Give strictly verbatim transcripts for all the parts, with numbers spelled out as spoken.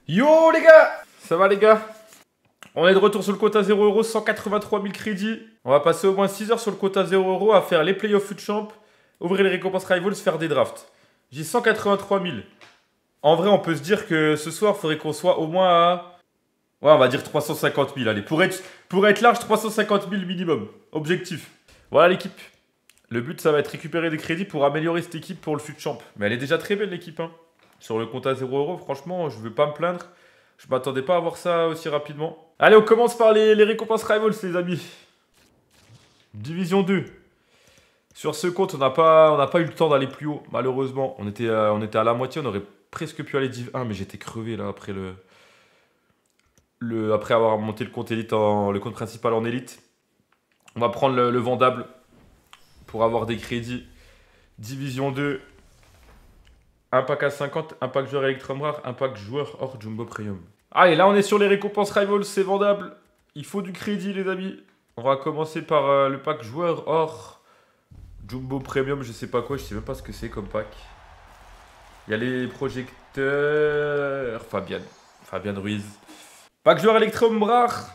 Yo les gars, ça va les gars? On est de retour sur le quota zéro euro, cent quatre-vingt-trois mille crédits. On va passer au moins six heures sur le quota zéro euro à faire les playoffs foot champ, ouvrir les récompenses rivals, faire des drafts. J'ai cent quatre-vingt-trois mille. En vrai, on peut se dire que ce soir, il faudrait qu'on soit au moins à... Ouais, on va dire trois cent cinquante mille, allez. Pour être, pour être large, trois cent cinquante mille minimum. Objectif. Voilà l'équipe. Le but, ça va être récupérer des crédits pour améliorer cette équipe pour le foot champ. Mais elle est déjà très belle l'équipe, hein. Sur le compte à zéro euro, franchement, je ne veux pas me plaindre. Je m'attendais pas à voir ça aussi rapidement. Allez, on commence par les, les récompenses Rivals, les amis. Division deux. Sur ce compte, on n'a pas, on n'a pas eu le temps d'aller plus haut, malheureusement. On était, euh, on était à la moitié, on aurait presque pu aller Div un, mais j'étais crevé là après le, le, après avoir monté le compte élite en, le compte principal en élite. On va prendre le, le vendable pour avoir des crédits. Division deux. Un pack à cinquante, un pack joueur Electrum rare, un pack joueur hors Jumbo Premium. Allez, là on est sur les récompenses Rivals, c'est vendable. Il faut du crédit les amis. On va commencer par euh, le pack joueur hors Jumbo Premium, je sais pas quoi, je sais même pas ce que c'est comme pack. Il y a les projecteurs... Fabian. Fabian Ruiz. Pack joueur Electrum rare.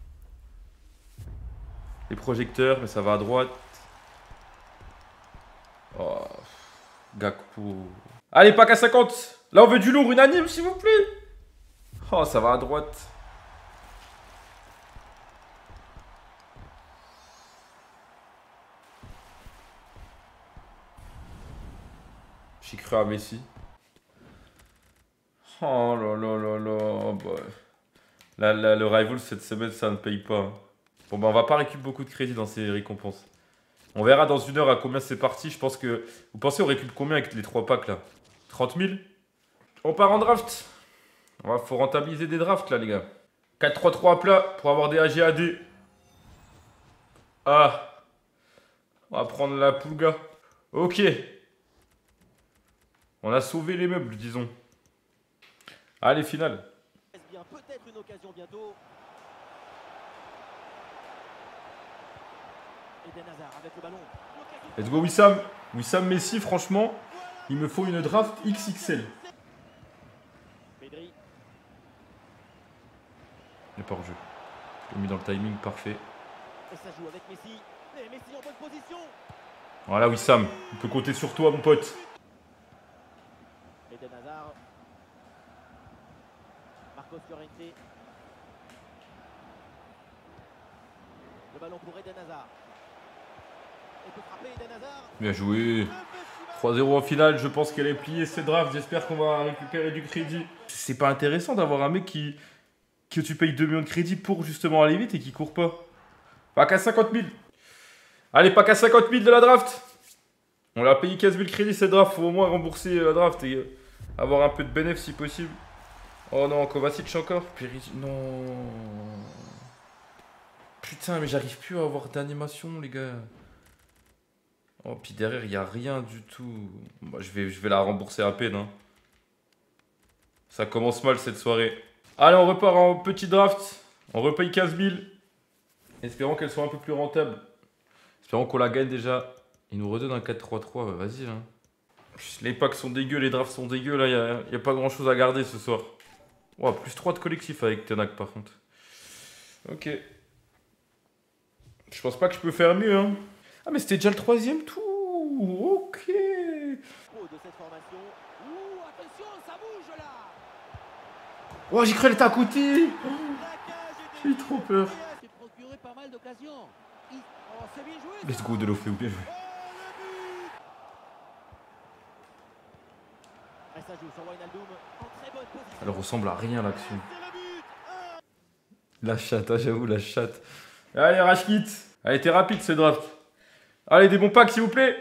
Les projecteurs, mais ça va à droite. Oh. Gakpo. Allez, pack à cinquante. Là, on veut du lourd, unanime, s'il vous plaît. Oh, ça va à droite. J'ai cru à Messi. Oh là là là là. Bah. Là, là, le rival cette semaine, ça ne paye pas. Bon, bah, on va pas récupérer beaucoup de crédits dans ces récompenses. On verra dans une heure à combien c'est parti. Je pense que... Vous pensez on récupère combien avec les trois packs là? trente mille? On part en draft. Il faut rentabiliser des drafts là les gars. quatre trois trois à plat pour avoir des A G A D. Ah. On va prendre la Pulga. Ok. On a sauvé les meubles disons. Allez finale. Peut-être une occasion bientôt. Eden Hazard avec le ballon. Let's go Wissam. Wissam Messi franchement. Il me faut une draft X X L. Pedri. Il n'est pas en jeu. Je l'ai mis dans le timing parfait. Et ça joue avec Messi. Et Messi en bonne position. Voilà Wissam. On peut compter sur toi mon pote. Eden Hazard. Marcos Llorente. Le ballon pour Eden Hazard. Il peut frapper Eden Hazard. Bien joué. trois zéro en finale, je pense qu'elle est pliée cette draft. J'espère qu'on va récupérer du crédit. C'est pas intéressant d'avoir un mec qui... que tu payes deux millions de crédits pour justement aller vite et qui court pas. Pack à cinquante mille. Allez, pack à cinquante mille de la draft. On l'a payé quinze mille crédits cette draft. Faut au moins rembourser la draft et avoir un peu de bénéfice si possible. Oh non, Kovacic encore. Péri... Non. Putain, mais j'arrive plus à avoir d'animation, les gars. Oh, puis derrière, il n'y a rien du tout. Bah, je, vais, je vais la rembourser à peine. Hein. Ça commence mal cette soirée. Allez, on repart en petit draft. On repaye quinze mille. Espérons qu'elle soit un peu plus rentable. Espérons qu'on la gagne déjà. Il nous redonne un quatre trois trois. Bah, vas-y. Hein. Les packs sont dégueux, les drafts sont dégueux. Là, il n'y a, a pas grand chose à garder ce soir. Oh, plus trois de collectif avec Tenac par contre. Ok. Je pense pas que je peux faire mieux. Hein. Ah mais c'était déjà le troisième tour. Ok. De cette formation. Ouh, attention, ça bouge là. Oh, j'ai cru qu'elle était à côté. Oh, j'ai eu trop peur. Il s'est procuré pas mal d'occasions. Il... Oh, c'est bien joué. Let's go Delofeu, bien joué. Et ça joue sur Wijnaldum en très bonne position. Elle ressemble à rien l'action. La chatte, ah, j'avoue la chatte. Allez Rashkit. Allez, t'es rapide ce draft. Allez, des bons packs s'il vous plaît.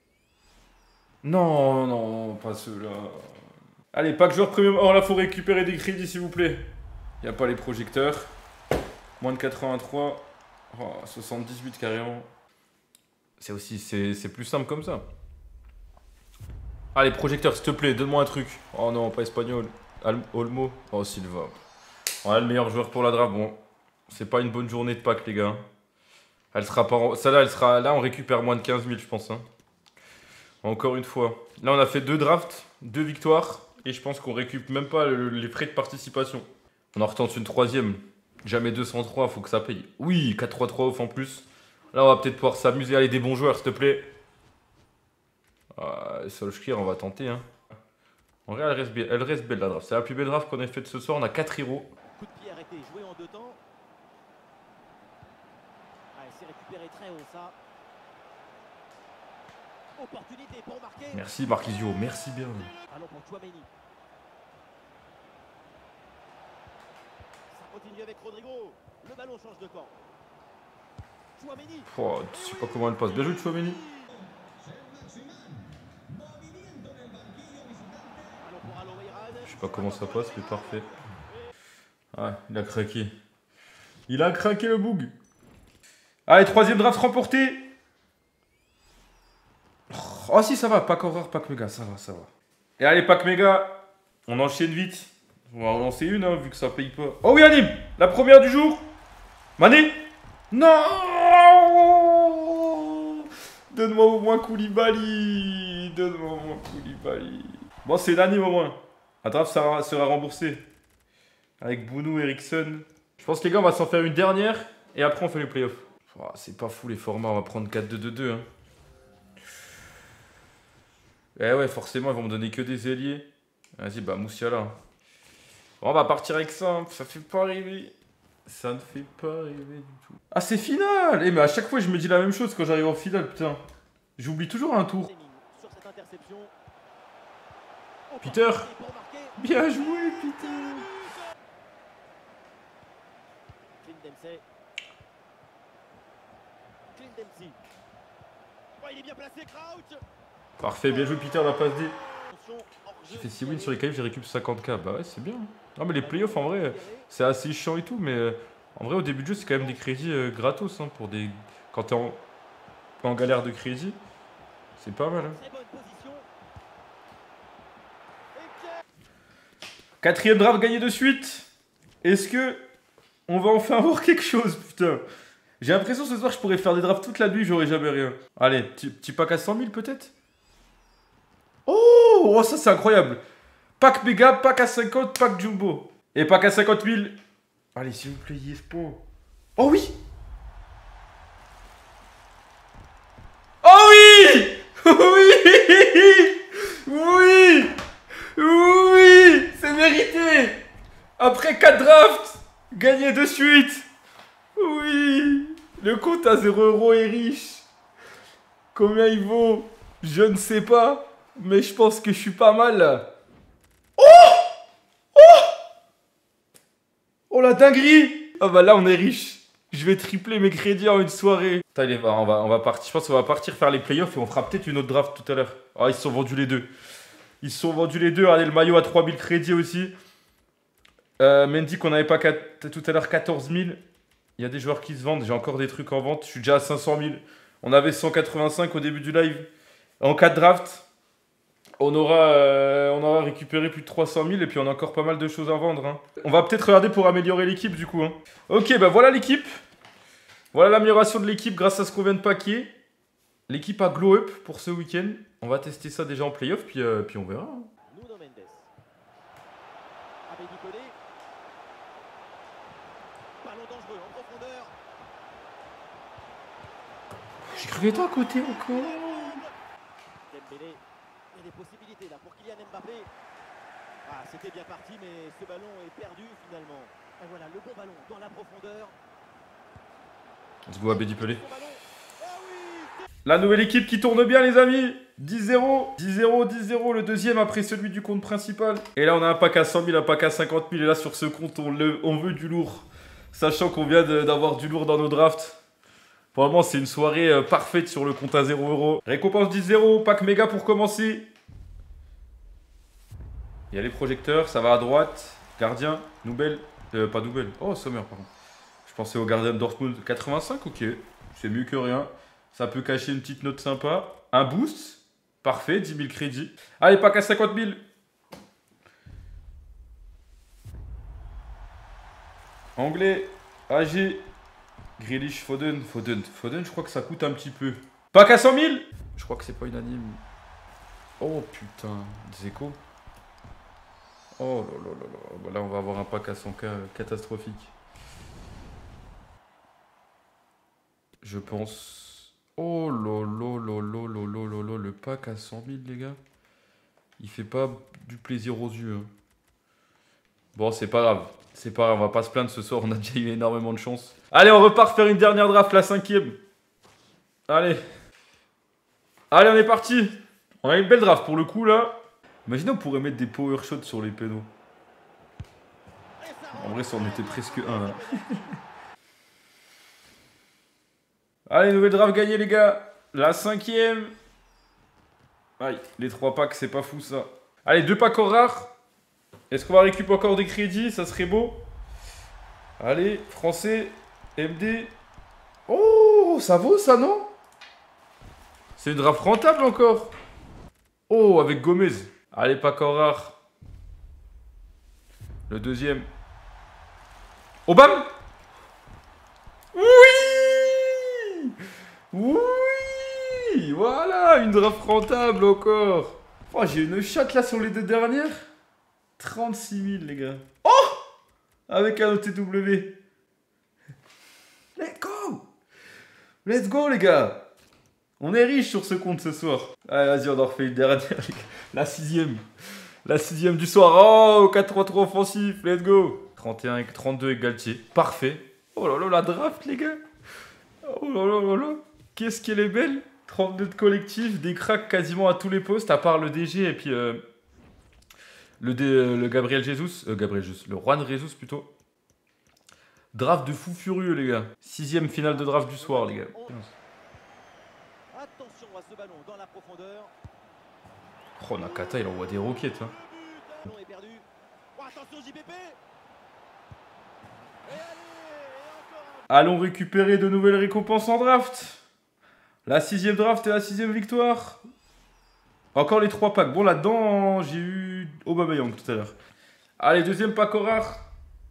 Non, non, pas ceux-là. Allez, pack joueur premium. Oh là, faut récupérer des crédits s'il vous plaît. Il n'y a pas les projecteurs. Moins de quatre-vingt-trois. Oh, soixante-dix-huit carrément. C'est aussi, c'est plus simple comme ça. Allez, projecteur, s'il te plaît, donne-moi un truc. Oh non, pas espagnol. Al Olmo. Oh, Silva. Voilà, le meilleur joueur pour la draft. Bon, c'est pas une bonne journée de pack, les gars. Elle sera pas... En... Celle-là, elle sera... Là, on récupère moins de quinze mille, je pense. Hein. Encore une fois. Là, on a fait deux drafts, deux victoires. Et je pense qu'on récupère même pas le, les frais de participation. On en retente une troisième. Jamais deux cent trois, faut que ça paye. Oui, quatre trois trois off en plus. Là, on va peut-être pouvoir s'amuser. Allez, des bons joueurs, s'il te plaît. Ah, Solskjaer, on va tenter. Hein. En vrai, elle reste, belle, elle reste belle la draft. C'est la plus belle draft qu'on ait faite ce soir. On a quatre héros. Coup de pied arrêté, joué en deux temps. Allez, c'est récupéré très haut ça. Opportunité pour marquer. Merci Marquisio, merci bien. Allons pour Tchouaméni. Ça continue avec Rodrigo. Le ballon change de camp. Tchouaméni. Oh, je sais pas comment elle passe. Bien joué Tchouaméni. Je sais pas comment ça passe, mais parfait. Ah, il a craqué. Il a craqué le boug. Allez, troisième draft remporté. Oh si, ça va. Pack horreur, pack méga, ça va, ça va. Et allez, pack méga. On enchaîne vite. On va en lancer une, hein, vu que ça paye pas. Oh oui, Anime. La première du jour. Mané. Non. Donne-moi au moins Koulibaly. Donne-moi au moins Koulibaly. Bon, c'est l'anime au moins. La draft sera, sera remboursée. Avec Bounou, Eriksson. Je pense que les gars, on va s'en faire une dernière. Et après, on fait les playoffs. Oh, c'est pas fou les formats. On va prendre quatre deux deux deux. Hein. Eh ouais, forcément, ils vont me donner que des ailiers. Vas-y, bah, Moussiala. Bon, on va partir avec ça. Hein. Ça fait pas rêver. Ça ne fait pas rêver du tout. Ah, c'est final. Eh, mais à chaque fois, je me dis la même chose quand j'arrive en finale, putain. J'oublie toujours un tour. Sur cette interception. Peter. Bien joué, Peter. Clint Dempsey. Clint Dempsey. Oh, il est bien placé, Crouch. Parfait, bien joué, Peter, la passe D. J'ai fait six wins sur les qualifs, j'ai récupéré cinquante K. Bah ouais, c'est bien. Non, mais les playoffs, en vrai, c'est assez chiant et tout. Mais euh, en vrai, au début de jeu, c'est quand même des crédits euh, gratos. Hein, pour des... Quand t'es en... en galère de crédit, c'est pas mal. Hein. Quatrième draft gagné de suite. Est-ce que on va enfin avoir quelque chose, putain? J'ai l'impression ce soir je pourrais faire des drafts toute la nuit, j'aurais jamais rien. Allez, petit, petit pack à cent mille peut-être? Oh, oh, ça c'est incroyable. Pack méga, pack à cinquante, pack jumbo. Et pack à cinquante mille. Allez, s'il vous plaît, Yespo. Oh oui. Oh oui. Oui. Oui. Oui. C'est mérité. Après quatre drafts, gagné de suite. Oui. Le compte à zéro euro est riche. Combien il vaut? Je ne sais pas. Mais je pense que je suis pas mal là. Oh. Oh. Oh la dinguerie. Ah bah là on est riche. Je vais tripler mes crédits en une soirée. Putain, il est... on, va, on va partir. Je pense qu'on va partir faire les playoffs et on fera peut-être une autre draft tout à l'heure. Ah, ils se sont vendus les deux. Ils se sont vendus les deux. Regardez le maillot à trois mille crédits aussi. Euh, Mendy qu'on n'avait pas tout à l'heure quatorze mille. Il y a des joueurs qui se vendent. J'ai encore des trucs en vente. Je suis déjà à cinq cent mille. On avait cent quatre-vingt-cinq au début du live. En quatre drafts, on aura, euh, on aura récupéré plus de trois cent mille. Et puis on a encore pas mal de choses à vendre. Hein. On va peut-être regarder pour améliorer l'équipe du coup. Hein. Ok, bah voilà l'équipe. Voilà l'amélioration de l'équipe grâce à ce qu'on vient de paquer. L'équipe a glow up pour ce week-end. On va tester ça déjà en playoff. Puis, euh, puis on verra. Hein. J'ai cru toi à côté encore. Dembélé, il y a des possibilités là pour Kylian Mbappé. Ah, c'était bien parti, mais ce ballon est perdu finalement. Et voilà, le bon ballon dans la profondeur. Let's go, Abedi Pelé. La nouvelle équipe qui tourne bien, les amis. dix zéro, dix zéro, dix zéro, le deuxième après celui du compte principal. Et là, on a un pack à cent mille, un pack à cinquante mille. Et là, sur ce compte, on, le, on veut du lourd. Sachant qu'on vient d'avoir du lourd dans nos drafts. Vraiment, c'est une soirée euh, parfaite sur le compte à zéro euro. Récompense dix zéro, pack méga pour commencer. Il y a les projecteurs, ça va à droite. Gardien, Noubel. Euh, pas Noubel. Oh, Sommer, pardon. Je pensais au gardien de Dortmund. quatre-vingt-cinq, ok. C'est mieux que rien. Ça peut cacher une petite note sympa. Un boost. Parfait, dix mille crédits. Allez, pack à cinquante mille. Anglais, A G. Grealish, Foden, Foden, Foden, je crois que ça coûte un petit peu. Pack à cent mille. Je crois que c'est pas unanime. Oh putain, Dzeko. Oh là là là là. Bah là, on va avoir un pack à cent K catastrophique. Je pense... Oh là là là là là là là là. Le pack à cent mille, les gars. Il fait pas du plaisir aux yeux. Hein. Bon, c'est pas grave. C'est pas grave, on va pas se plaindre ce soir. On a déjà eu énormément de chance. Allez, on repart faire une dernière draft, la cinquième. Allez. Allez, on est parti. On a une belle draft pour le coup, là. Imaginez, on pourrait mettre des power shots sur les pénaux. En vrai, ça en était presque un, là. Allez, nouvelle draft gagnée, les gars. La cinquième. Aïe, les trois packs, c'est pas fou, ça. Allez, deux packs rares. Est-ce qu'on va récupérer encore des crédits? Ça serait beau. Allez, français, M D. Oh, ça vaut, ça, non? C'est une draft rentable, encore. Oh, avec Gomez. Allez, pack rare. Le deuxième. Obama. Oui! Oui! Voilà, une draft rentable encore. Oh, j'ai une chatte là sur les deux dernières. trente-six mille, les gars. Oh! Avec un O T W. Let's go! Let's go, les gars. On est riche sur ce compte ce soir. Allez, vas-y, on en refait une dernière, les gars. La sixième. La sixième du soir. Oh, quatre trois trois offensif. Let's go. trente et un, trente-deux avec Galtier. Parfait. Oh là là, la draft, les gars. Oh là là là là. Qu'est-ce qu'elle est belle. trente-deux de collectif. Des cracks quasiment à tous les postes, à part le D G et puis euh, le, D, euh, le Gabriel Jesus. Euh, Gabriel Jesus. Le Juan Jesus plutôt. Draft de fou furieux, les gars. Sixième finale de draft du soir, les gars. Attention à ce ballon dans la profondeur. Oh, Nakata, il envoie des roquettes. Hein. Le ballon est perdu. Oh, attention J P P. Et allez, et encore un... Allons récupérer de nouvelles récompenses en draft. La sixième draft et la sixième victoire. Encore les trois packs. Bon, là-dedans, j'ai eu Aubameyang tout à l'heure. Allez, deuxième pack au rare.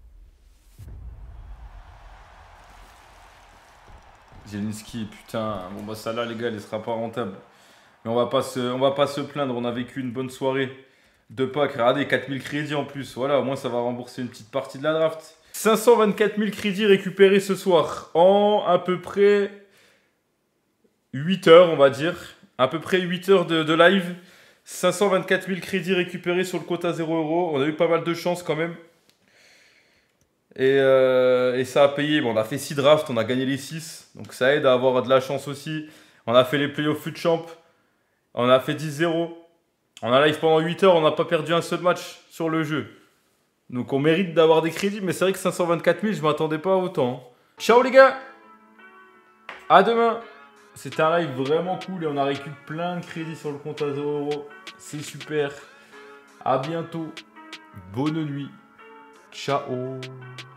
Zelinski, putain. Bon, bah, ça là, les gars, elle ne sera pas rentable. Mais on va pas se, on va pas se plaindre. On a vécu une bonne soirée. Deux packs. Regardez, quatre mille crédits en plus. Voilà, au moins, ça va rembourser une petite partie de la draft. cinq cent vingt-quatre mille crédits récupérés ce soir. En à peu près huit heures, on va dire. À peu près huit heures de, de live. cinq cent vingt-quatre mille crédits récupérés sur le quota zéro euro. On a eu pas mal de chance quand même. Et, euh, et ça a payé. Bon, on a fait six drafts, on a gagné les six. Donc ça aide à avoir de la chance aussi. On a fait les playoffs Fut Champ. On a fait dix zéro. On a live pendant huit heures, on n'a pas perdu un seul match sur le jeu. Donc on mérite d'avoir des crédits. Mais c'est vrai que cinq cent vingt-quatre mille, je m'attendais pas à autant. Ciao les gars. À demain. C'était un live vraiment cool et on a récupéré plein de crédits sur le compte à zéro euro. C'est super. À bientôt. Bonne nuit. Ciao.